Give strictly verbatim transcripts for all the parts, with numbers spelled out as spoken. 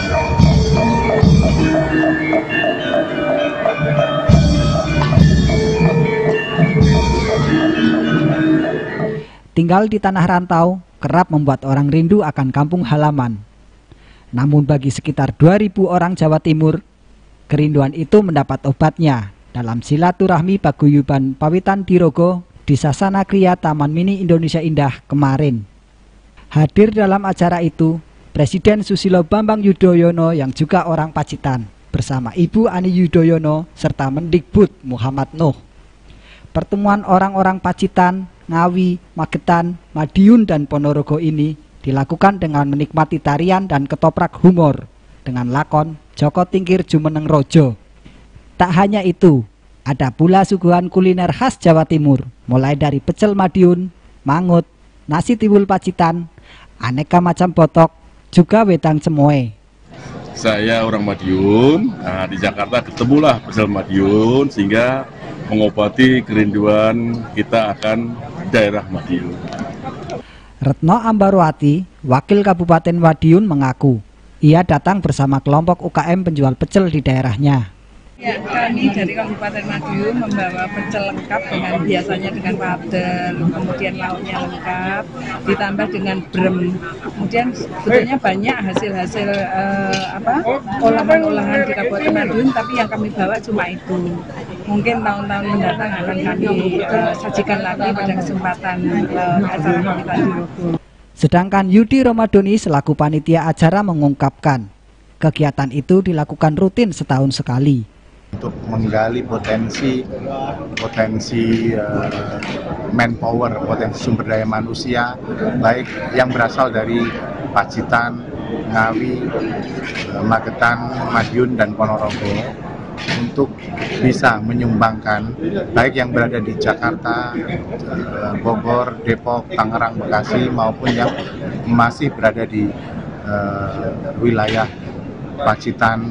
Tinggal di tanah rantau kerap membuat orang rindu akan kampung halaman. Namun bagi sekitar dua ribu orang Jawa Timur, kerinduan itu mendapat obatnya dalam silaturahmi paguyuban Pawitan Dirogo di Sasana Kriya Taman Mini Indonesia Indah kemarin. Hadir dalam acara itu Presiden Susilo Bambang Yudhoyono yang juga orang Pacitan bersama Ibu Ani Yudhoyono serta Mendikbud Muhammad Nuh. Pertemuan orang-orang Pacitan, Ngawi, Magetan, Madiun, dan Ponorogo ini dilakukan dengan menikmati tarian dan ketoprak humor dengan lakon Joko Tingkir Jumeneng Rojo. Tak hanya itu, ada pula suguhan kuliner khas Jawa Timur, mulai dari pecel Madiun, mangut, nasi tiwul Pacitan, aneka macam botok, juga wedang cemoe. Saya orang Madiun, nah di Jakarta ketemulah pecel Madiun sehingga mengobati kerinduan kita akan daerah Madiun. Retno Ambarwati, Wakil Kabupaten Madiun mengaku, ia datang bersama kelompok U K M penjual pecel di daerahnya. Ya, kami dari Kabupaten Madiun membawa pecel lengkap dengan biasanya dengan wadel, kemudian lauknya lengkap, ditambah dengan brem. Kemudian sebetulnya banyak hasil-hasil eh, apa olahan-olahan di Kabupaten Madiun, tapi yang kami bawa cuma itu. Mungkin tahun-tahun mendatang akan kami eh, sajikan lagi pada kesempatan eh, acara Pawitan Dirogo. Sedangkan Yudi Romadoni selaku panitia acara mengungkapkan, kegiatan itu dilakukan rutin setahun sekali. Untuk menggali potensi potensi uh, manpower, potensi sumber daya manusia, baik yang berasal dari Pacitan, Ngawi, uh, Magetan, Madiun, dan Ponorogo, untuk bisa menyumbangkan baik yang berada di Jakarta, uh, Bogor, Depok, Tangerang, Bekasi, maupun yang masih berada di uh, wilayah Pacitan,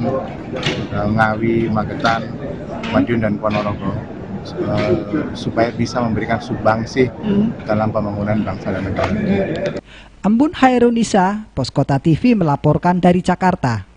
Ngawi, Magetan, Madiun, dan Ponorogo, uh, supaya bisa memberikan sumbangsih dalam pembangunan bangsa dan negara. Embun Hairunisa, Poskota T V melaporkan dari Jakarta.